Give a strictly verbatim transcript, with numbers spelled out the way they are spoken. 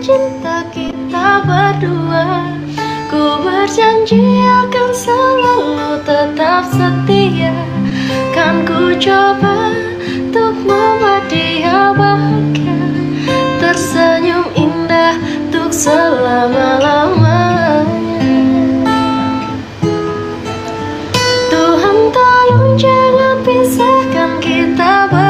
cinta kita berdua. Ku berjanji akan selalu tetap setia. Kan ku coba untuk membuat dia bahagia, tersenyum indah untuk selama-lamanya. Tuhan tolong jangan pisahkan kita berdua.